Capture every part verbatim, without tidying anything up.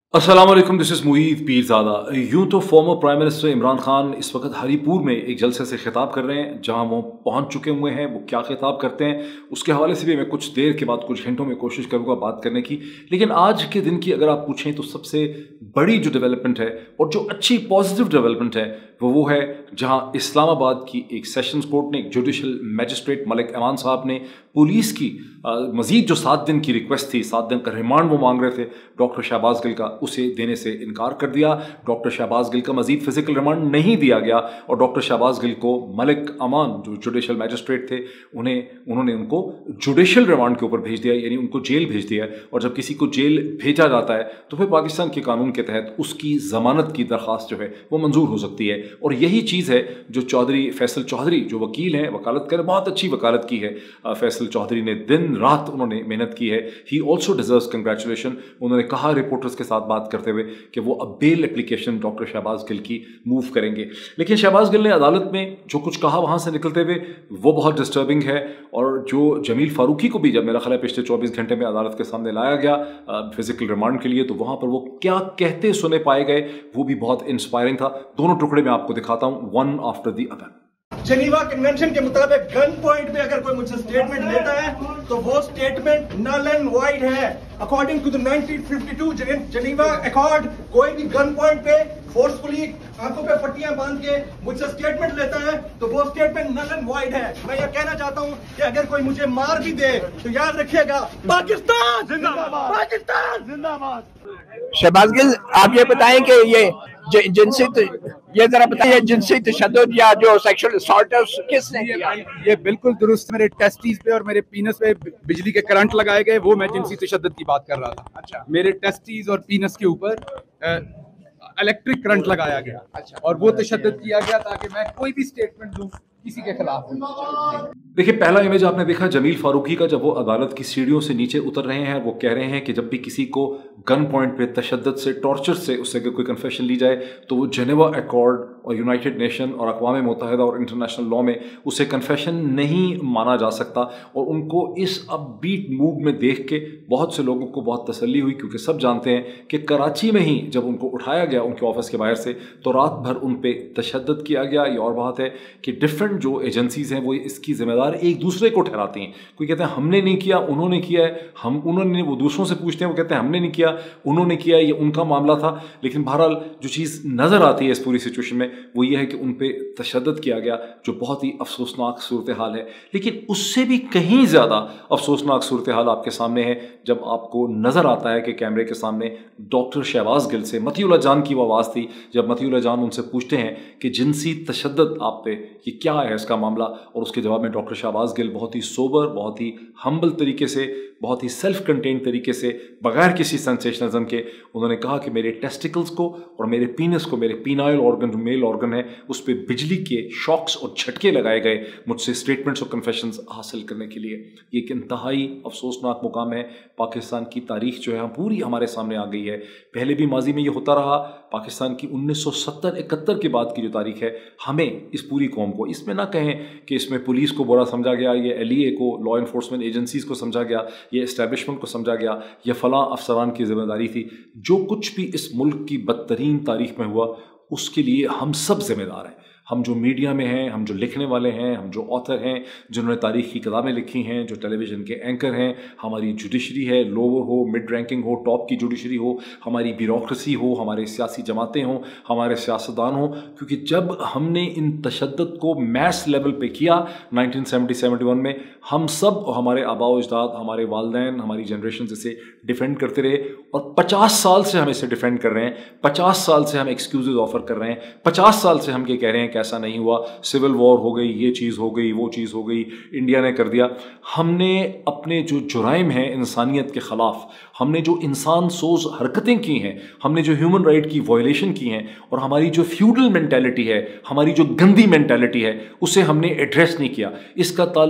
अस्सलाम वालेकुम, this is Moeed Pirzada. यूं तो former prime minister Imran Khan इस वक्त हरीपुर में एक जलसे से खिताब कर रहे हैं, जहां वो पहुंच चुके हुए हैं। वो क्या खिताब करते हैं उसके हवाले से भी मैं कुछ देर के बाद, कुछ घंटों में कोशिश करूंगा बात करने की। लेकिन आज के दिन की अगर आप पूछें तो सबसे बड़ी जो डेवलपमेंट है और जो अच्छी पॉजिटिव डेवलपमेंट है वो वो है जहां इस्लामाबाद की एक सेशंस कोर्ट ने, एक जुडिशल मैजिस्ट्रेट मलिक अमान साहब ने पुलिस की मजीद जो सात दिन की रिक्वेस्ट थी, सात दिन का रिमांड वो मांग रहे थे डॉक्टर शहबाज गिल का, उसे देने से इनकार कर दिया। डॉक्टर शहबाज गिल का मजीद फिजिकल रिमांड नहीं दिया गया और डॉक्टर शहबाज गिल को मलिक अमान जो जुडिशल मैजिस्ट्रेट थे उन्हें उन्होंने उनको जुडिशल रिमांड के ऊपर भेज दिया, यानी उनको जेल भेज दिया। और जब किसी को जेल भेजा जाता है तो फिर पाकिस्तान के कानून के तहत उसकी जमानत की दरख्वास्त जो है वो मंजूर हो सकती है। और यही चीज़ है जो चौधरी फैसल चौधरी जो वकील हैं, वकालत कर बहुत अच्छी वकालत की है फैसल चौधरी ने, दिन रात उन्होंने मेहनत की है। He also deserves congratulation. उन्होंने कहा रिपोर्टर्स के साथ बात करते हुए कि वो अब bail application doctor Shahbaz Gill की मूव करेंगे। लेकिन शहबाज गिल ने अदालत में जो कुछ कहा वहां से निकलते हुए वो बहुत डिस्टर्बिंग है। और जो जमील फारूकी को भी जब मेरा ख्याल है पिछले चौबीस घंटे में अदालत के सामने लाया गया फिजिकल रिमांड के लिए, तो वहां पर वो क्या कहते सुने पाए गए वो भी बहुत इंस्पायरिंग था। दोनों टुकड़े में आपको दिखाता हूं, one after the other. Geneva Convention के मुताबिक गन पॉइंट पे अगर कोई मुझसे स्टेटमेंट लेता है तो वो स्टेटमेंट नल एंड वाइड है। According to the nineteen fifty two Geneva accord, कोई भी गन पॉइंट पे फोर्सफुली आंखों पे पट्टियां बांध के मुझसे स्टेटमेंट लेता है तो वो स्टेटमेंट नल एंड वाइड है। मैं ये कहना चाहता हूँ कि अगर कोई मुझे मार भी दे तो याद रखिएगा, पाकिस्तान जिंदाबाद, पाकिस्तान जिंदाबाद। शहबाज गिल, आप ये बताएं कि ये जिनसी ये जरा बताइए जिनसी तशद्दुद या जो सेक्सुअल असॉल्ट किसने किया? ये बिल्कुल दुरुस्त। मेरे टेस्टिस पे और मेरे पीनस पे बिजली के करंट लगाए गए, वो मैं जिनसी तशद्दुद की बात कर रहा था। अच्छा। मेरे टेस्टिस और पीनस के ऊपर इलेक्ट्रिक करंट लगाया गया। अच्छा। और वो तशद्दुद किया गया ताकि मैं कोई भी स्टेटमेंट दूं किसी के खिलाफ। देखिए, पहला इमेज आपने देखा जमील फारूकी का, जब वो अदालत की सीढ़ियों से नीचे उतर रहे हैं। वो कह रहे हैं कि जब भी किसी को गन पॉइंट पे तशद्दुद से, टॉर्चर से उससे अगर कोई कन्फेशन ली जाए तो वो जेनेवा अकॉर्ड और यूनाइटेड नेशन और अक़वाम मुत्तहिदा और इंटरनेशनल लॉ में उसे कन्फेशन नहीं माना जा सकता। और उनको इस अपबीट मूड में देख के बहुत से लोगों को बहुत तसल्ली हुई, क्योंकि सब जानते हैं कि कराची में ही जब उनको उठाया गया उनके ऑफिस के बाहर से तो रात भर उन पर तशद्दुद किया गया। ये और बात है कि डिफरेंट जो एजेंसीज हैं वो इसकी जिम्मेदार एक दूसरे को ठहराती हैं। कोई कहते हैं हमने नहीं किया, उन्होंने किया है, हम उन्होंने, वो दूसरों से पूछते हैं, वो कहते हैं हमने नहीं किया, उन्होंने किया, ये उनका मामला था। लेकिन बहरहाल जो चीज़ नज़र आती है इस पूरी सिचुएशन में वो ये है कि उन पे तशद्दुद किया गया, जो बहुत ही अफसोसनाक सूरत हाल है। लेकिन उससे भी कहीं ज़्यादा अफसोसनाक सूरत हाल आपके सामने है जब आपको नज़र आता है कि कैमरे के सामने डॉक्टर शहबाज गिल से मतीउल्लाह जान की वो आवाज़ थी, जब मतीउल्लाह जान उनसे पूछते हैं कि जिनसी तशद्दुद आप पे ये क्या है इसका मामला, और उसके जवाब में डॉक्टर शहबाज गिल बहुत ही सोबर, बहुत ही हम्बल तरीके से, बहुत ही सेल्फ कंटेन्ड तरीके से, बगैर किसी सेंसेशनलिज्म के उन्होंने कहा कि मेरे टेस्टिकल्स को और मेरे पीनस को, मेरे पीनाइल ऑर्गन जो मेल ऑर्गन है उस पर बिजली के शॉक्स और झटके लगाए गए मुझसे स्टेटमेंट्स और कन्फेशंस हासिल करने के लिए। ये एक इंतहाई अफसोसनाक मुकाम है। पाकिस्तान की तारीख जो है पूरी हमारे सामने आ गई है। पहले भी माजी में ये होता रहा। पाकिस्तान की उन्नीस सौ सत्तर इकहत्तर के बाद की जो तारीख है, हमें इस पूरी कौम को, इसमें ना कहें कि इसमें पुलिस को बुरा समझा गया, ये एल ई ए को, लॉ इन्फोर्समेंट एजेंसीज को समझा गया, ये इस्टेब्लिशमेंट को समझा गया, ये फलां अफसरान की जिम्मेदारी थी। जो कुछ भी इस मुल्क की बदतरीन तारीख में हुआ उसके लिए हम सब जिम्मेदार हैं। हम जो मीडिया में हैं, हम जो लिखने वाले हैं, हम जो ऑथर हैं, जिन्होंने तारीख की किताबें लिखी हैं, जो टेलीविज़न के एंकर हैं, हमारी जुडिशरी है, लोअर हो, मिड रैंकिंग हो, टॉप की जुडिशरी हो, हमारी ब्यूरोक्रेसी हो, हमारे सियासी जमातें हों, हमारे सियासतदान हों। क्योंकि जब हमने इन तशद्दुद को मैस लेवल पे किया नाइनटीन सेवेंटी सेवेंटी वन में, हम सब, हमारे आबा अजदाद, हमारे वालदैन, हमारी जनरेशन इसे डिफेंड करते रहे। और पचास साल से हम इसे डिफेंड कर रहे हैं, पचास साल से हम एक्सक्यूजेज ऑफर कर रहे हैं, पचास साल से हम ये कह रहे हैं ऐसा नहीं हुआ, सिविल वॉर हो गई, ये चीज़ हो गई, वो चीज़ हो गई, इंडिया ने कर दिया। हमने अपने जो जुराइम हैं इंसानियत के ख़िलाफ़, हमने जो इंसान सोज हरकतें की हैं, हमने जो ह्यूमन राइट की वायलेशन की हैं, और हमारी जो फ्यूडल मेंटालिटी है, हमारी जो गंदी मेंटालिटी है, उसे हमने एड्रेस नहीं किया। इसका ताल्लुक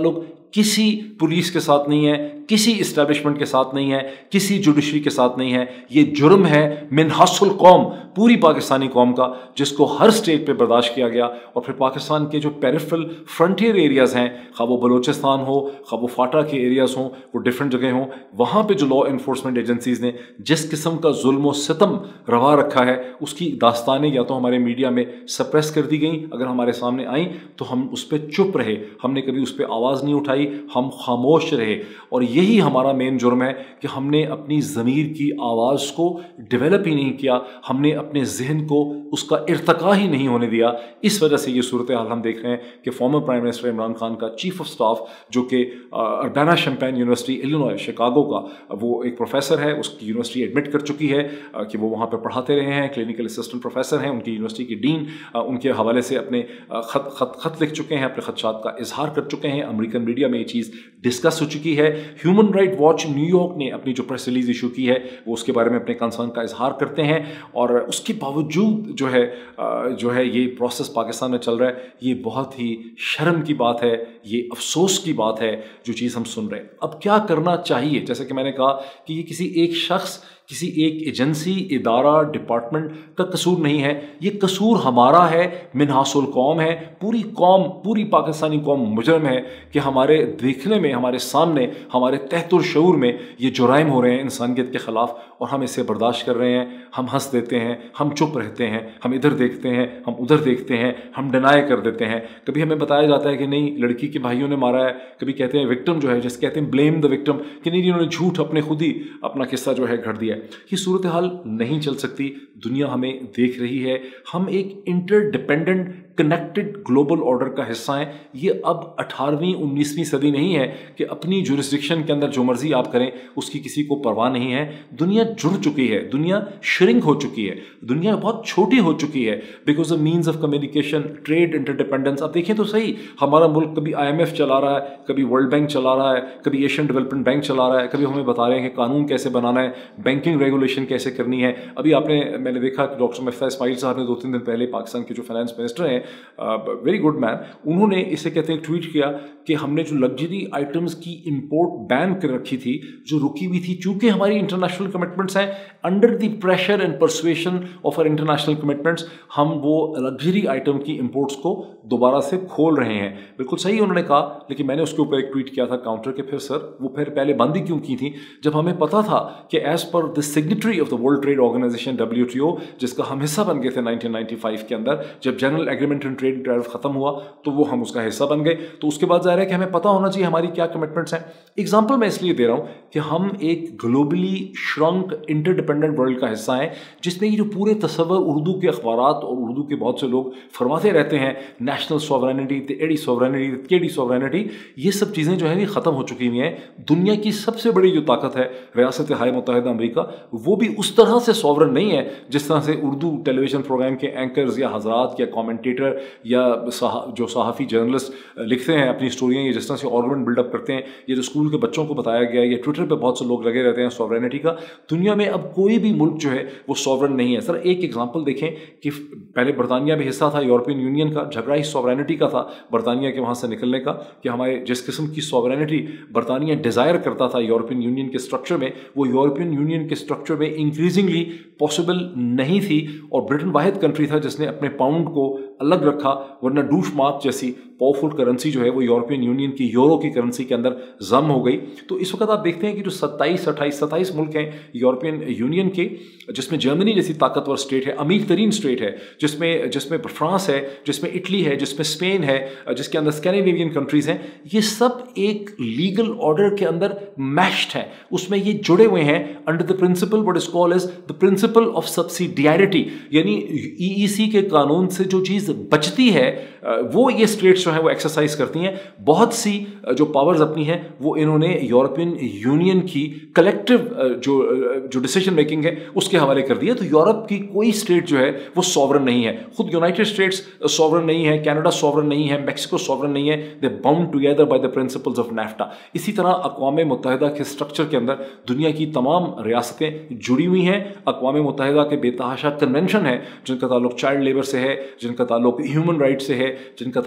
किसी पुलिस के साथ नहीं है, किसी इस्टेब्लिशमेंट के साथ नहीं है, किसी जुडिशरी के साथ नहीं है। ये जुर्म है मिनहासुल कौम, पूरी पाकिस्तानी कौम का, जिसको हर स्टेट पे बर्दाश्त किया गया। और फिर पाकिस्तान के जो पेरिफेरल फ्रंटियर एरियाज़ हैं, खा वो बलोचिस्तान हो, खा वो फाटा के एरियाज़ हों, वो डिफरेंट जगह हों, वहाँ पे जो लॉ इन्फोर्समेंट एजेंसीज़ ने जिस किस्म का जुल्म सितम रवा रखा है, उसकी दास्तानें या तो हमारे मीडिया में सप्रेस कर दी गई, अगर हमारे सामने आई तो हम उस पर चुप रहे, हमने कभी उस पर आवाज़ नहीं उठाई, हम खामोश रहे। और यही हमारा मेन जुर्म है कि हमने अपनी ज़मीर की आवाज़ को डेवलप ही नहीं किया, हमने अपने जहन को उसका इर्तका ही नहीं होने दिया। इस वजह से ये सूरत हाल हम देख रहे हैं कि former prime minister Imran Khan का चीफ ऑफ स्टाफ, जो कि Urbana Champaign University Illinois Chicago का वो एक प्रोफेसर है, उसकी यूनिवर्सिटी एडमिट कर चुकी है कि वो वहाँ पर पढ़ाते रहे हैं, क्लिनिकल असिस्टेंट प्रोफेसर हैं, उनकी यूनिवर्सिटी की डीन उनके हवाले से अपने खत खत खत लिख चुके हैं, अपने खदशात का इजहार कर चुके हैं। अमेरिकन मीडिया में ये चीज़ डिस्कस हो चुकी है। ह्यूमन राइट वॉच न्यूयॉर्क ने अपनी जो प्रेस रिलीज इशू की है, वो उसके बारे में अपने कंसर्न का इजहार करते हैं। और उसके बावजूद जो है जो है ये प्रोसेस पाकिस्तान में चल रहा है, ये बहुत ही शर्म की बात है, ये अफसोस की बात है जो चीज़ हम सुन रहे हैं। अब क्या करना चाहिए? जैसे कि मैंने कहा कि ये किसी एक शख्स, किसी एक एजेंसी, इदारा, डिपार्टमेंट का कसूर नहीं है, ये कसूर हमारा है, मिनहासुल कौम है, पूरी कौम, पूरी पाकिस्तानी कौम मुजरम है कि हमारे देखने में, हमारे सामने, हमारे तहतुर शऊर में ये जुराइम हो रहे हैं इंसानियत के ख़िलाफ़, और हम इसे बर्दाश्त कर रहे हैं। हम हंस देते हैं, हम चुप रहते हैं, हम इधर देखते हैं, हम उधर देखते हैं, हम डिनाई कर देते हैं। कभी हमें बताया जाता है कि नहीं, लड़की के भाइयों ने मारा है, कभी कहते हैं विक्टिम जो है, जिसे कहते हैं ब्लेम द विक्टिम, कि नहीं इन्होंने झूठ अपने खुद ही अपना किस्सा जो है घड़ दिया। ये सूरत हाल नहीं चल सकती, दुनिया हमें देख रही है, हम एक इंटरडिपेंडेंट कनेक्टेड ग्लोबल ऑर्डर का हिस्सा है। ये अब अठारहवीं उन्नीसवीं सदी नहीं है कि अपनी जुरिस्डिक्शन के अंदर जो मर्जी आप करें उसकी किसी को परवाह नहीं है। दुनिया जुड़ चुकी है, दुनिया श्रिंक हो चुकी है, दुनिया बहुत छोटी हो चुकी है because of means of communication, trade, interdependence. आप देखें तो सही, हमारा मुल्क कभी आई एम एफ चला रहा है, कभी वर्ल्ड बैंक चला रहा है, कभी एशियन डेवलपमेंट बैंक चला रहा है, कभी हमें बता रहे हैं कि कानून कैसे बनाना है, बैंकिंग रेगुलेशन कैसे करनी है। अभी आपने मैंने देखा कि डॉक्टर मिफ्ता इस्माइल साहब ने दो तीन दिन पहले, पाकिस्तान के जो फाइनेंस मिनिस्टर हैं, वेरी गुड मैन, उन्होंने इसे कहते हैं ट्वीट किया कि हमने जो लग्जरी आइटम्स की इंपोर्ट बैन कर रखी थी, जो रुकी हुई थी, चूंकि हमारी इंटरनेशनल कमिटमेंट्स हैं, under the pressure and persuasion of our international commitments, हम वो लग्जरी आइटम की इंपोर्ट्स को दोबारा से खोल रहे हैं। बिल्कुल सही उन्होंने कहा, लेकिन मैंने उसके ऊपर एक ट्वीट किया था काउंटर के, फिर सर वो फिर पहले बंद ही क्यों की थी, जब हमें पता था कि as per the signatory of the World Trade Organization W T O, जिसका हम हिस्सा बन गए थे नाइनटीन नाइंटी फाइव के अंदर, जब general agreement and trade drive खत्म हुआ तो वो हम उसका हिस्सा बन गए। तो उसके बाद जाहिर है कि हमें पता होना चाहिए हमारी क्या कमिटमेंट्स हैं। एग्जाम्पल मैं इसलिए दे रहा हूं कि हम एक ग्लोबली श्रंक इंटरडिपेंडेंट वर्ल्ड का हिस्सा है, जिसमें ये जो पूरे तस्वर उर्दू के अखबारात और उर्दू के बहुत से लोग फरमाते रहते हैं, national sovereignty, AD sovereignty, KD sovereignty, ये सब चीज़ें जो है ख़त्म हो चुकी हुई हैं। दुनिया की सबसे बड़ी जो ताकत है रियासत हाय मुत्तहिदा अमेरिका, वो भी उस तरह से सॉवरन नहीं है जिस तरह से उर्दू टेलीविजन प्रोग्राम के एंकर्स या हजरात या कमेंटेटर या जो सहाफ़ी जर्नलिस्ट लिखते हैं अपनी स्टोरियाँ, ये जिस तरह से आर्गुमेंट बिल्डअप करते हैं, ये जो स्कूल के बच्चों को बताया गया है, ये ट्विटर पे बहुत से लोग लगे रहते हैं सॉवरेनिटी का। दुनिया में अब कोई भी मुल्क जो है वो सॉवरन नहीं है। सर एक एग्जांपल देखें कि पहले बरतानिया भी हिस्सा था यूरोपियन यूनियन का, झगड़ा ही सॉवरेनिटी का था बरतानिया के वहाँ से निकलने का, कि हमारे जिस किस्म की सॉवरेनिटी बरतानिया डिज़ायर करता था यूरोपियन यूनियन के स्ट्रक्चर में, वो यूरोपियन यूनियन के स्ट्रक्चर में इंक्रीजिंगली पॉसिबल नहीं थी। और ब्रिटेन वाहिद कंट्री था जिसने अपने पाउंड को अलग रखा, वरना डूश मार्क जैसी पावरफुल करेंसी जो है वो यूरोपियन यूनियन की यूरो की करेंसी के अंदर जम हो गई। तो इस वक्त आप देखते हैं कि जो सत्ताईस अट्ठाईस सत्ताईस मुल्क हैं यूरोपियन यूनियन के, जिसमें जर्मनी जैसी ताकतवर स्टेट है, अमीर तरीन स्टेट है, जिसमें जिसमें फ्रांस है, जिसमें इटली है, जिसमें स्पेन है, जिसके अंदर स्कैंडिनेवियन कंट्रीज हैं, ये सब एक लीगल ऑर्डर के अंदर मैश्ड हैं, उसमें ये जुड़े हुए हैं under the principle what is called as the principle of subsidiarity. यानी ईईसी के कानून से जो चीज़ बचती है वो ये स्टेट्स जो है वो एक्सरसाइज करती हैं। बहुत सी जो पावर्स अपनी हैं वो इन्होंने यूरोपियन यूनियन की कलेक्टिव जो जो डिसीजन मेकिंग है उसके हवाले कर दिया। तो यूरोप की कोई स्टेट जो है वो सॉवरन नहीं है, खुद यूनाइटेड स्टेट्स सॉवरन नहीं है, कनाडा सॉवरन नहीं है, मैक्सिको सॉवरन नहीं है, they bound together by the principles of NAFTA. इसी तरह अक़वाम मुत्तहिदा के स्ट्रक्चर के अंदर दुनिया की तमाम रियासतें जुड़ी हुई हैं। अक़वाम मुत्तहिदा के बेतहाशा कन्वेंशन है जिनका ताल्लुक चाइल्ड लेबर से है, जिनका ताल्लुक ह्यूमन राइट से है, जिनका ताल्लुक जेंडर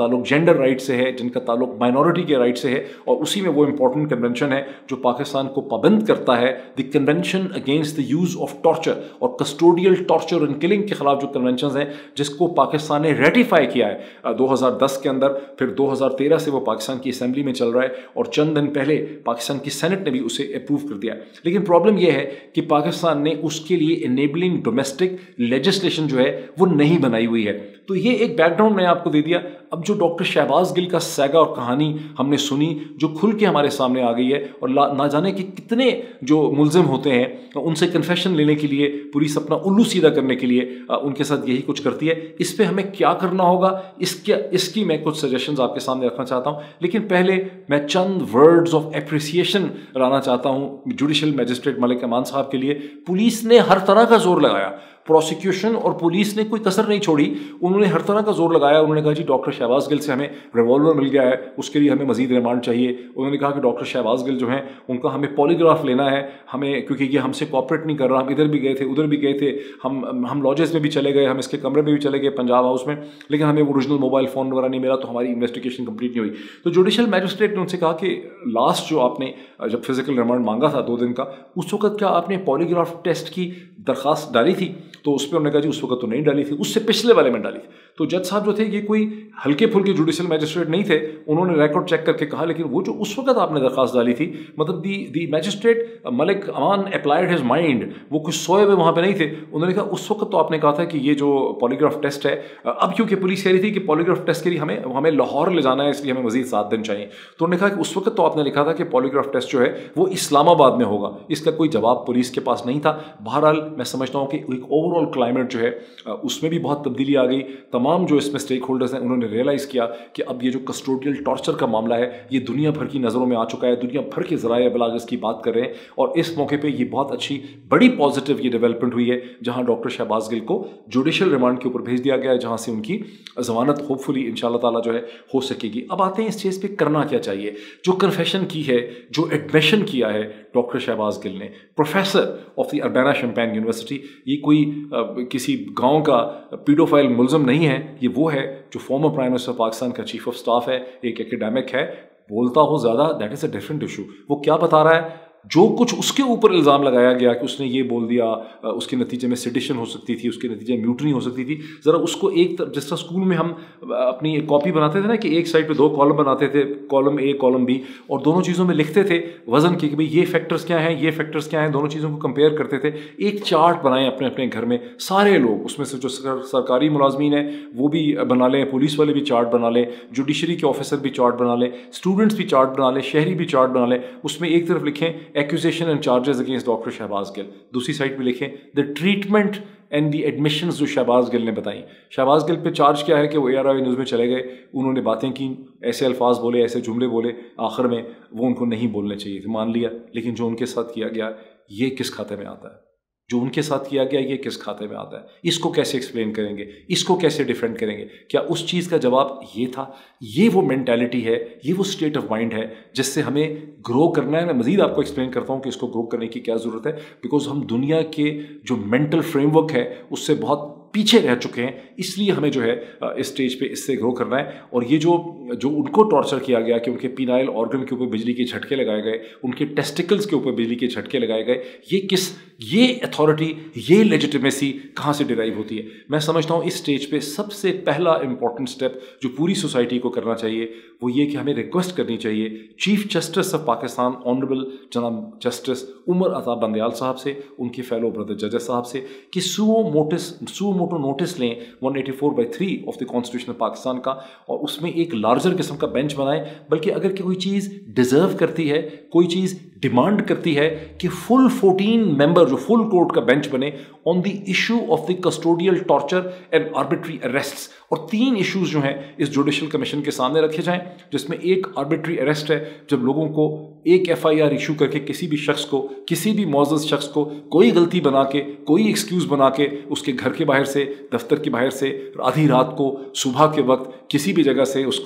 जेंडर राइट से है, जिनका ताल्लुक माइनॉरिटी के राइट से है, और उसी में वो इंपॉर्टेंट कन्वेंशन है जो पाकिस्तान को पाबंद करता है, the convention against the use of torture और कस्टोडियल टॉर्चर एंड किलिंग के खिलाफ जो कन्वेंशन हैं, जिसको पाकिस्तान ने रेटिफाई किया है दो हज़ार दस के अंदर, फिर दो हज़ार तेरह से वो पाकिस्तान की असेंबली में चल रहा है, और चंद दिन पहले पाकिस्तान की सेनेट ने भी उसे अप्रूव कर दिया। लेकिन प्रॉब्लम यह है कि पाकिस्तान ने उसके लिए इनेबलिंग डोमेस्टिक लेजिस्लेशन जो है वो नहीं बनाई हुई है। तो ये एक बैकग्राउंड मैंने आपको दे दिया। अब जो डॉक्टर शहबाज गिल का सैगा और कहानी हमने सुनी जो खुल के हमारे सामने आ गई है, और ना जाने कि कितने जो मुल्जिम होते हैं उनसे कन्फेशन लेने के लिए, पुलिस अपना उल्लू सीधा करने के लिए उनके साथ यही कुछ करती है। इस पर हमें क्या करना होगा, इसके इसकी मैं कुछ सजेशंस आपके सामने रखना चाहता हूँ। लेकिन पहले मैं चंद वर्ड्स ऑफ एप्रिसिएशन लाना चाहता हूँ जुडिशल मैजिस्ट्रेट मलिक अमान साहब के लिए। पुलिस ने हर तरह का जोर लगाया, प्रोसिक्यूशन और पुलिस ने कोई कसर नहीं छोड़ी, उन्होंने हर तरह का जोर लगाया। उन्होंने कहा जी डॉक्टर शहबाज गिल से हमें रिवॉल्वर मिल गया है, उसके लिए हमें मजीद रिमांड चाहिए। उन्होंने कहा कि डॉक्टर शहबाज गिल जो हैं उनका हमें पॉलीग्राफ लेना है, हमें, क्योंकि ये हमसे कॉपरेट नहीं कर रहा, हम इधर भी गए थे उधर भी गए थे, हम हम लॉजेस में भी चले गए, हम इसके कमरे में भी चले गए पंजाब हाउस में, लेकिन हमें ओरिजिनल मोबाइल फ़ोन वगैरह नहीं मिला, तो हमारी इन्वेस्टिगेशन कंप्लीट नहीं हुई। तो जुडिशल मैजिस्ट्रेट ने उनसे कहा कि लास्ट जो आपने जब फिजिकल रिमांड मांगा था दो दिन का, उस वक्त क्या आपने पॉलीग्राफ टेस्ट की दरख्वास्त डाली थी? तो उस पर उन्होंने कहा जी उस वक्त तो नहीं डाली थी, उससे पिछले वाले में डाली थी। तो जज साहब जो थे ये कोई हल्के फुल्के जुडिशल मैजिस्ट्रेट नहीं थे, उन्होंने रिकॉर्ड चेक करके कहा लेकिन वो जो उस वक्त आपने दरख्वास्त डाली थी, मतलब the the magistrate Malik Aman applied his mind, वो कुछ सोए हुए वहाँ पे नहीं थे। उन्होंने कहा उस वक्त तो आपने कहा था कि ये जो पॉलीग्राफ टेस्ट है, अब क्योंकि पुलिस कह रही थी कि पॉलीग्राफ टेस्ट के लिए हमें हमें लाहौर ले जाना है, इसलिए हमें मजीद सात दिन चाहिए। तो उन्होंने कहा कि उस वक्त तो आपने लिखा था कि पॉलीग्राफ टेस्ट जो है वो इस्लामाबाद में होगा, इसका कोई जवाब पुलिस के पास नहीं था। बहरहाल मैं समझता हूँ कि एक ओवरऑल क्लाइमेट जो है उसमें भी बहुत तब्दीली आ गई। तमाम जो इसमें स्टेक होल्डर्स हैं उन्होंने रियलाइज़ किया कि अब ये जो कस्टोडियल टॉर्चर का मामला है ये दुनिया भर की नज़रों में आ चुका है, दुनिया भर के ज़राए अबलाग इसकी बात कर रहे हैं, और इस मौके पे ये बहुत अच्छी बड़ी पॉजिटिव ये डेवलपमेंट हुई है जहां डॉक्टर शहबाज गिल को जुडिशल रिमांड के ऊपर भेज दिया गया है, जहां से उनकी जमानत होपफुली इंशाल्लाह ताला जो है हो सकेगी। अब आते हैं इस चीज़ पे करना क्या चाहिए। जो कन्फेशन की है, जो एडमिशन किया है डॉक्टर शहबाज गिल ने, professor of the Urbana Champaign University, ये कोई आ, किसी गांव का पीडोफाइल मुल्ज़िम नहीं है, ये वो है जो फॉर्मर प्राइम मिनिस्टर पाकिस्तान का चीफ ऑफ स्टाफ है, एक एकेडमिक है। बोलता हो ज़्यादा, that is a different issue. वो क्या बता रहा है, जो कुछ उसके ऊपर इल्ज़ाम लगाया गया कि उसने ये बोल दिया, उसके नतीजे में सेडिशन हो सकती थी, उसके नतीजे में म्यूटनी हो सकती थी, ज़रा उसको एक तरफ, जिस तरह स्कूल में हम अपनी एक कॉपी बनाते थे ना कि एक साइड पे दो कॉलम बनाते थे, कॉलम ए कॉलम बी, और दोनों चीज़ों में लिखते थे वज़न की कि भाई ये फैक्टर्स क्या हैं, ये फैक्टर्स क्या हैं, दोनों चीज़ों को कंपेयर करते थे। एक चार्ट बनाएं अपने अपने घर में सारे लोग, उसमें से जो सरकारी मुलाजमीन हैं वो भी बना लें, पुलिस वाले भी चार्ट बना लें, जुडिशरी के ऑफिसर भी चार्ट बना लें, स्टूडेंट्स भी चार्ट बना लें, शहरी भी चार्ट बना लें। उसमें एक तरफ लिखें accusation and charges against doctor Shahbaz Gill, दूसरी साइड पे लिखें the treatment and the admissions जो शहबाज गिल ने बताई। शहबाज गिल पे चार्ज क्या है कि वो ए आर आई न्यूज़ में चले गए, उन्होंने बातें की, ऐसे अल्फाज बोले, ऐसे जुमले बोले, आखिर में वो उनको नहीं बोलने चाहिए थे, मान लिया, लेकिन जो उनके साथ किया गया ये किस खाते में आता है? जो उनके साथ किया गया ये किस खाते में आता है? इसको कैसे एक्सप्लेन करेंगे, इसको कैसे डिफेंड करेंगे? क्या उस चीज़ का जवाब ये था? ये वो मेंटालिटी है, ये वो स्टेट ऑफ माइंड है जिससे हमें ग्रो करना है। मैं मज़ीद आपको एक्सप्लेन करता हूँ कि इसको ग्रो करने की क्या ज़रूरत है, बिकॉज हम दुनिया के जो मेंटल फ्रेमवर्क है उससे बहुत पीछे रह चुके हैं, इसलिए हमें जो है इस स्टेज पे इससे ग्रो करना है। और ये जो जो उनको टॉर्चर किया गया कि उनके पीनाइल ऑर्गन के ऊपर बिजली के झटके लगाए गए, उनके टेस्टिकल्स के ऊपर बिजली के झटके लगाए गए, ये किस ये अथॉरिटी, ये लेजिटिमेसी कहाँ से डिराइव होती है? मैं समझता हूँ इस स्टेज पे सबसे पहला इंपॉर्टेंट स्टेप जो पूरी सोसाइटी को करना चाहिए वो ये कि हमें रिक्वेस्ट करनी चाहिए chief justice of Pakistan honourable जनाब जस्टिस उमर अता बंदयाल साहब से, उनके फेलो ब्रदर जजेस साहब से, कि suo motis suo moto notice लें one eighty four by three of the constitution of Pakistan का, और उसमें एक लार्जर किस्म का बेंच बनाएं। बल्कि अगर कोई चीज़ डिजर्व करती है, कोई चीज़ डिमांड करती है कि फुल फोर्टीन मेंबर जो फुल कोर्ट का बेंच बने on the issue of the custodial torture and arbitrary arrests, और तीन इश्यूज जो हैं इस जुडिशल कमीशन के सामने रखे जाएं, जिसमें एक आर्बिट्री अरेस्ट है, जब लोगों को एक एफ आई आर इशू करके किसी भी शख्स को, किसी भी मौजूद शख्स को कोई गलती बना के, कोई एक्सक्यूज़ बना के उसके घर के बाहर से, दफ्तर के बाहर से, आधी रात को, सुबह के वक्त किसी भी जगह से उसको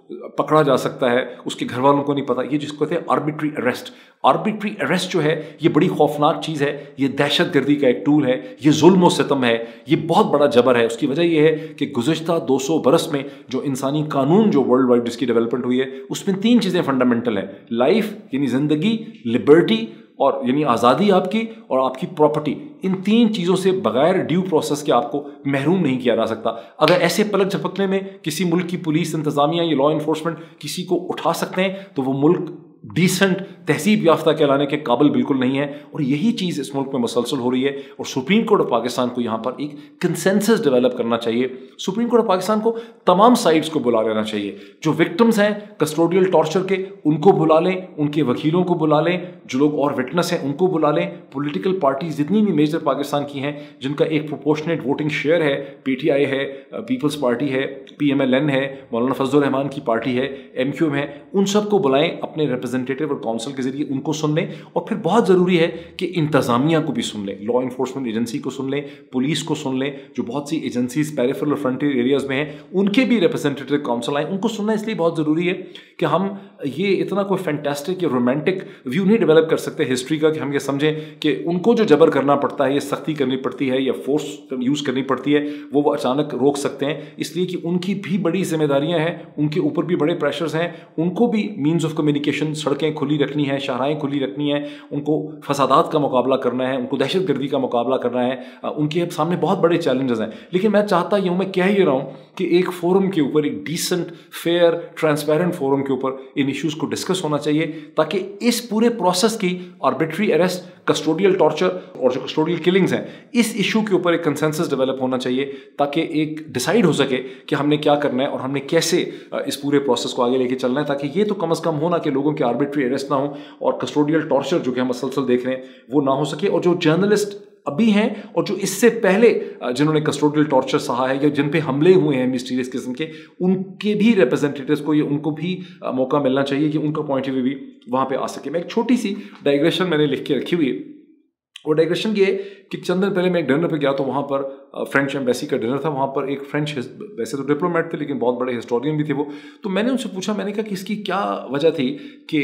पकड़ा जा सकता है, उसके घर वालों को नहीं पता। ये जिसको कहते हैं आर्बिट्री अरेस्ट। आर्बिट्री अरेस्ट जो है ये बड़ी खौफनाक चीज़ है, ये दहशतगर्दी का एक टूल है, ये जुल्म और सितम है, ये बहुत बड़ा जबर है। उसकी वजह ये है कि गुज़श्ता दो सौ बरस में जो इंसानी कानून जो वर्ल्ड वाइड जिसकी डेवलपमेंट हुई है उसमें तीन चीज़ें फंडामेंटल हैं, लाइफ यानी ज़िंदगी, लिबर्टी और यानी आज़ादी आपकी, और आपकी प्रॉपर्टी। इन तीन चीज़ों से बगैर ड्यू प्रोसेस के आपको महरूम नहीं किया जा सकता। अगर ऐसे पलक झपकने में किसी मुल्क की पुलिस इंतज़ामिया या लॉ इन्फोर्समेंट किसी को उठा सकते हैं तो वो मुल्क डिसेंट तहसीब याफ्ता कहलाने के काबिल बिल्कुल नहीं है। और यही चीज़ इस मुल्क में मुसलसल हो रही है और सुप्रीम कोर्ट ऑफ पाकिस्तान को यहाँ पर एक कंसेंसस डेवलप करना चाहिए। सुप्रीम कोर्ट ऑफ पाकिस्तान को तमाम साइड्स को बुला लेना चाहिए। जो विक्टिम्स हैं कस्टोडियल टॉर्चर के उनको बुला लें, उनके वकीलों को बुला लें, जो लोग और विटनेस हैं उनको बुला लें। पॉलिटिकल पार्टीज जितनी भी मेजर पाकिस्तान की हैं जिनका एक प्रोपोर्शनेट वोटिंग शेयर है, पी टी आई है, पीपल्स पार्टी है, पी एम एल एन है, मौलाना फजलुर रहमान की पार्टी है, एम क्यू एम है, उन सबको बुलाएं अपने रिप्रेजेंटेटिव और काउंसिल के जरिए, उनको सुन लें। और फिर बहुत ज़रूरी है कि इंतज़ामिया को भी सुन लें, लॉ इन्फोर्समेंट एजेंसी को सुन लें, पुलिस को सुन लें, जो बहुत सी एजेंसीज पेरिफेरल और फ्रंटियर एरियाज में हैं उनके भी रिप्रेजेंटेटिव काउंसिल आए, उनको सुनना इसलिए बहुत ज़रूरी है कि हम ये इतना कोई फैंटास्टिक या रोमांटिक व्यू नहीं डेवलप कर सकते हिस्ट्री का कि हम ये समझें कि उनको जो जबर करना पड़ता है या सख्ती करनी पड़ती है या फोर्स यूज़ करनी पड़ती है वो वो अचानक रोक सकते हैं, इसलिए कि उनकी भी बड़ी जिम्मेदारियां हैं, उनके ऊपर भी बड़े प्रेशर्स हैं। उनको भी मीन्स ऑफ कम्युनिकेशन, सड़कें खुली रखनी है, शाहराएँ खुली रखनी है, उनको फसादात का मुकाबला करना है, उनको दहशतगर्दी का मुकाबला करना है, उनके सामने बहुत बड़े चैलेंजेस हैं। लेकिन मैं चाहता यूँ मैं कह ही रहा हूँ कि एक फोरम के ऊपर, एक डिसेंट फेयर ट्रांसपेरेंट फोरम के ऊपर इन इश्यूज़ को डिस्कस होना चाहिए ताकि इस पूरे प्रोसेस की आर्बिट्री अरेस्ट, कस्टोडियल टॉर्चर और जो कस्टोडियल किलिंग्स हैं, इस इशू के ऊपर एक कंसेंसस डेवलप होना चाहिए ताकि एक डिसाइड हो सके कि हमने क्या करना है और हमने कैसे इस पूरे प्रोसेस को आगे लेके चलना है, ताकि ये तो कम अज़ कम हो ना कि लोगों के आर्बिट्री अरेस्ट ना हो और कस्टोडियल टॉर्चर जो कि हम मसलसल देख रहे हैं वो ना हो सके। और जो जर्नलिस्ट अभी हैं और जो इससे पहले जिन्होंने कस्टोडियल टॉर्चर सहा है या जिन पे हमले हुए हैं मिस्टीरियस किस्म के, उनके भी रिप्रेजेंटेटिव्स को, ये उनको भी मौका मिलना चाहिए कि उनका पॉइंट ऑफ व्यू भी वहाँ पे आ सके। मैं एक छोटी सी डाइग्रेशन मैंने लिख के रखी हुई है, वो डाइग्रेशन ये कि चंद दिन पहले मैं एक डिनर पे गया तो वहाँ पर फ्रेंच एम्बेसी का डिनर था। वहाँ पर एक फ्रेंच, वैसे तो डिप्लोमेट थे लेकिन बहुत बड़े हिस्टोरियन भी थे वो, तो मैंने उनसे पूछा, मैंने कहा कि इसकी क्या वजह थी कि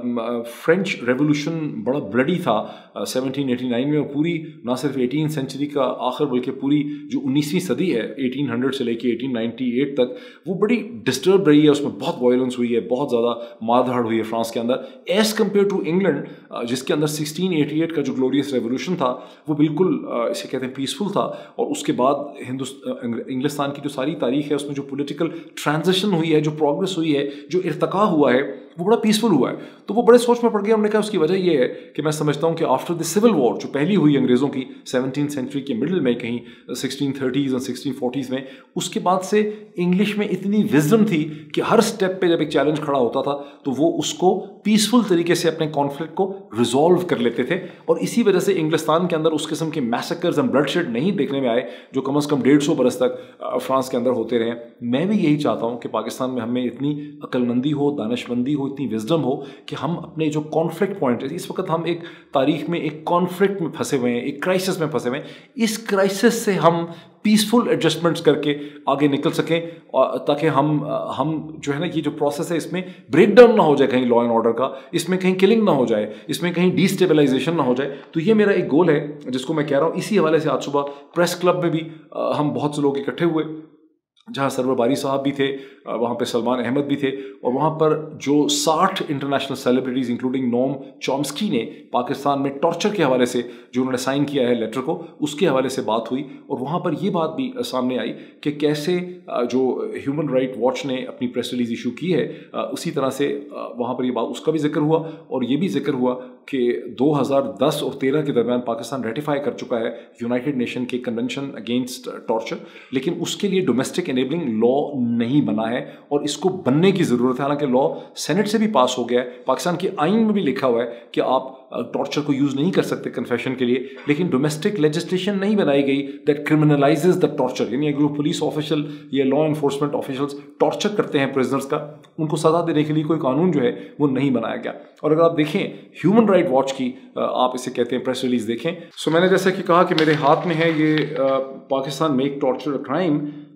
फ्रेंच रेवोल्यूशन बड़ा ब्लडी था सेवनटीन एटी नाइन में, और पूरी ना सिर्फ एटीन सेंचुरी का आखिर बल्कि पूरी जो उन्नीसवीं सदी है एटीन हंड्रेड से लेके एटीन नाइन्टी एट तक वो बड़ी डिस्टर्ब रही है, उसमें बहुत वायलेंस हुई है, बहुत ज़्यादा मारधाड़ हुई है फ्रांस के अंदर, एज़ कम्पेयर टू इंग्लैंड जिसके अंदर सिक्सटीन एटी एट का जो ग्लोरियस रेवोल्यूशन था वो बिल्कुल इसे कहते हैं पीसफुल था। और उसके बाद हिंदुस्तान इंग्लिस्तान की जो सारी तारीख है उसमें जो पॉलिटिकल ट्रांजिशन हुई है, जो प्रोग्रेस हुई है, जो इर्तका हुआ है वो बड़ा पीसफुल हुआ है। तो वो बड़े सोच में पड़ गए। हमने कहा उसकी वजह ये है कि मैं समझता हूँ कि आफ्टर द सिविल वॉर जो पहली हुई अंग्रेज़ों की सेवनटीन सेंचुरी के मिडिल में, कहीं सिक्सटीन थर्टीज़ और सिक्सटीन फोर्टीज़ में, उसके बाद से इंग्लिश में इतनी विजडम थी कि हर स्टेप पे जब एक चैलेंज खड़ा होता था तो वो उसको पीसफुल तरीके से अपने कॉन्फ्लिक्ट को रिजॉल्व कर लेते थे। और इसी वजह से इंग्लिस्तान के अंदर उस किस्म के मैसेकर्स एंड ब्लडशेड नहीं देखने में आए जो कम अज़ कम डेढ़ सौ बरस तक फ्रांस के अंदर होते रहे। मैं भी यही चाहता हूँ कि पाकिस्तान में हमें इतनी अक्लमंदी हो, दानिशमंदी हो, इतनी विजडम हो कि हम अपने जो कॉन्फ्लिक्ट पॉइंट है, इस वक्त हम एक तारीख में एक कॉन्फ्लिक्ट में फंसे हुए हैं, एक क्राइसिस में फंसे हुए हैं, इस क्राइसिस से हम पीसफुल एडजस्टमेंट्स करके आगे निकल सकें ताकि हम हम जो है ना ये जो प्रोसेस है इसमें ब्रेक डाउन ना हो जाए कहीं लॉ एंड ऑर्डर का, इसमें कहीं किलिंग ना हो जाए, इसमें कहीं डिस्टेबलाइजेशन ना हो जाए। तो ये मेरा एक गोल है जिसको मैं कह रहा हूँ। इसी हवाले से आज सुबह प्रेस क्लब में भी हम बहुत से लोग इकट्ठे हुए जहाँ सरवर बारी साहब भी थे, वहाँ पे सलमान अहमद भी थे, और वहाँ पर जो साठ international celebrities including Noam Chomsky ने पाकिस्तान में टॉर्चर के हवाले से जो उन्होंने साइन किया है लेटर को, उसके हवाले से बात हुई। और वहाँ पर ये बात भी सामने आई कि कैसे जो ह्यूमन राइट वॉच ने अपनी प्रेस रिलीज इशू की है उसी तरह से वहाँ पर ये बात, उसका भी जिक्र हुआ। और ये भी जिक्र हुआ कि दो हज़ार दस और तेरह के दरमियान पाकिस्तान रेटिफाई कर चुका है यूनाइटेड नेशन के कन्वेंशन अगेंस्ट टॉर्चर, लेकिन उसके लिए डोमेस्टिक एनेबलिंग लॉ नहीं बना है और इसको बनने की ज़रूरत है। हालांकि लॉ सेनेट से भी पास हो गया है, पाकिस्तान के आइन में भी लिखा हुआ है कि आप टॉर्चर को यूज़ नहीं कर सकते कन्फेशन के लिए, लेकिन डोमेस्टिक लेजिस्लेशन नहीं बनाई गई दैट क्रिमिनलाइजेज द टॉर्चर। यानी अगर पुलिस ऑफिशियल या लॉ इन्फोर्समेंट ऑफिशियल्स टॉर्चर करते हैं प्रिजनर्स का, उनको सज़ा देने के लिए कोई कानून जो है वो नहीं बनाया गया। और अगर आप देखें ह्यूमन राइट वॉच की, आप इसे कहते हैं प्रेस रिलीज देखें, सो मैंने जैसा कि कहा कि मेरे हाथ में है ये Pakistan make torture a crime,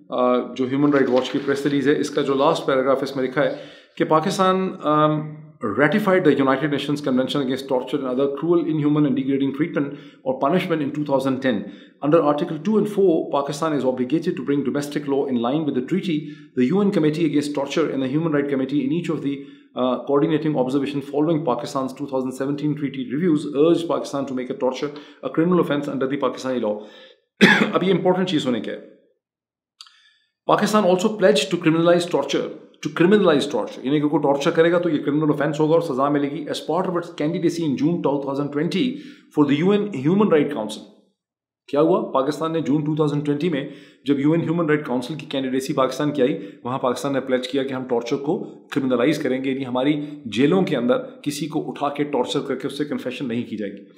जो ह्यूमन राइट वॉच की प्रेस रिलीज है, इसका जो लास्ट पैराग्राफ इसमें लिखा है कि Pakistan ratified the United Nations Convention Against Torture and Other Cruel, Inhuman and Degrading Treatment or Punishment in two thousand ten. Under Article two and four, Pakistan is obligated to bring domestic law in line with the treaty. The U N Committee Against Torture and the Human Rights Committee in each of the uh, coordinating observation following Pakistan's two thousand seventeen treaty reviews urged Pakistan to make a torture a criminal offence under the Pakistani law. अब ये important चीज़ होने क्या है? Pakistan also pledged to criminalize torture. To criminalize torture, यानी कि कोई torture करेगा तो ये क्रिमिनल ऑफेंस होगा और सजा मिलेगी. As part of its candidacy in June twenty twenty for the U N Human Rights Council, क्या हुआ? पाकिस्तान ने जून twenty twenty में जब यूएन ह्यूमन राइट काउंसिल की कैंडिडेसी पाकिस्तान की आई, वहां पाकिस्तान ने प्लेज किया कि हम टॉर्चर को क्रिमिनलाइज करेंगे, यानी हमारी जेलों के अंदर किसी को उठा के टॉर्चर करके उससे कन्फेशन नहीं की जाएगी.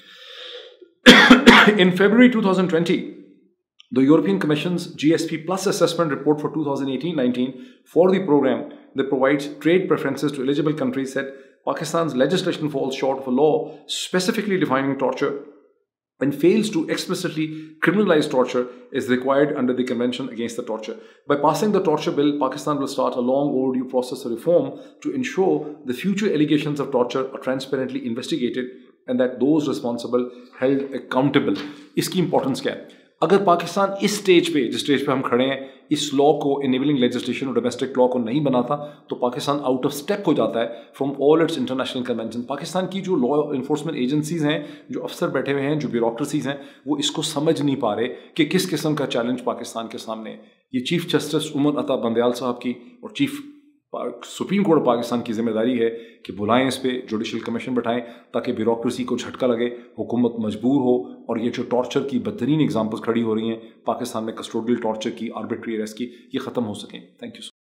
In February twenty twenty, the European Commission's G S P Plus assessment report for twenty eighteen nineteen for the program that provides trade preferences to eligible countries said Pakistan's legislation falls short of a law specifically defining torture and fails to explicitly criminalize torture is required under the Convention Against the Torture. By passing the torture bill, Pakistan will start a long overdue process of reform to ensure the future allegations of torture are transparently investigated and that those responsible held accountable. इसकी importance क्या है? अगर पाकिस्तान इस stage पे, जिस stage पे हम खड़े हैं, इस लॉ को, इनेबलिंग लेजिस्लेशन और डोमेस्टिक लॉ को नहीं बनाता तो पाकिस्तान आउट ऑफ स्टेप हो जाता है from all its international convention. Pakistan की जो लॉ इन्फोर्समेंट एजेंसीज हैं, जो अफसर बैठे हुए हैं, जो ब्यूरोक्रेसीज हैं, वो इसको समझ नहीं पा रहे कि किस किस्म का चैलेंज पाकिस्तान के सामने है. ये चीफ जस्टिस उमर अता बंदयाल साहब की और चीफ सुप्रीम कोर्ट पाकिस्तान की जिम्मेदारी है कि बुलाएं इस पे, जुडिशल कमीशन बैठाएं ताकि ब्यूरोक्रेसी को झटका लगे, हुकूमत मजबूर हो और ये जो टॉर्चर की बदतरीन एग्जांपल्स खड़ी हो रही हैं पाकिस्तान में, कस्टोडियल टॉर्चर की, आर्बिट्री अरेस्ट की, ये ख़त्म हो सकें. Thank you.